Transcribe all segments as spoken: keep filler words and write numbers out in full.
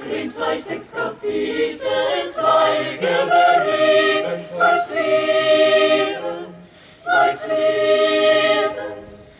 Rindfleisch, sechs Kaffeesen, zwei Gerberieben, zwei Zwiebeln, zwei Zwiebeln,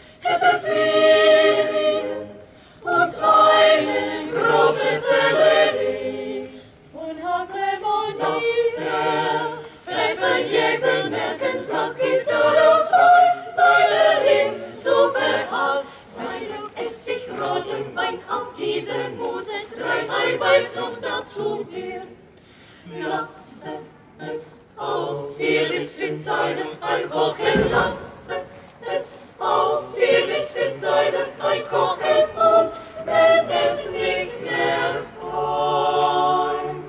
Petersilien und eine große Sellerie. Und Hacklemonische, Pfeffer, Jäger, Merken, Salz, gießt darauf zwei, Seide, Rindsuppe, halb, Seide, Essig, roten Wein auf diese Muse, drei Eiweiß noch dazu Bier. Lasse es auf vier bis fünf Seiden einkochen, lasse es auf vier bis fünf Seiden einkochen und wenn es nicht mehr feucht,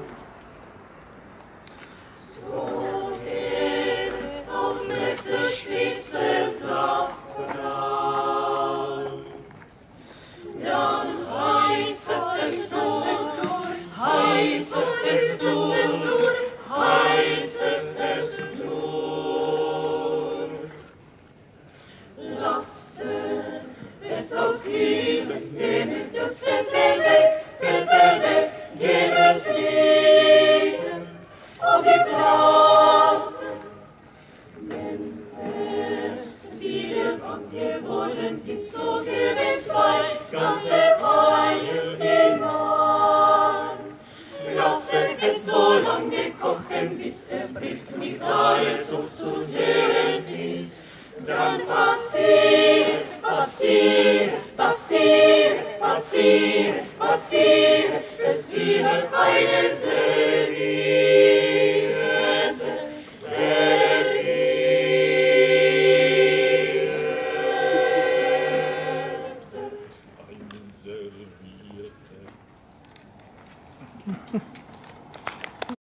so gebe auf Messerspitze Safran. Dann heize es durch, heize es durch, heize es durch. Lasse es auskühlen, nehme das Fette weg, Fette weg, gebe es liegen auf die Platte. Wenn es wieder angewollen ist, so gebe zwei ganze Eier hinein. Lasse es so lange kochen, bis es bricht, nicht alles so zu sehen ist. Dann passier, passier, passier, passier, passier, es gebe eine servierte, servierte. Eine servierte.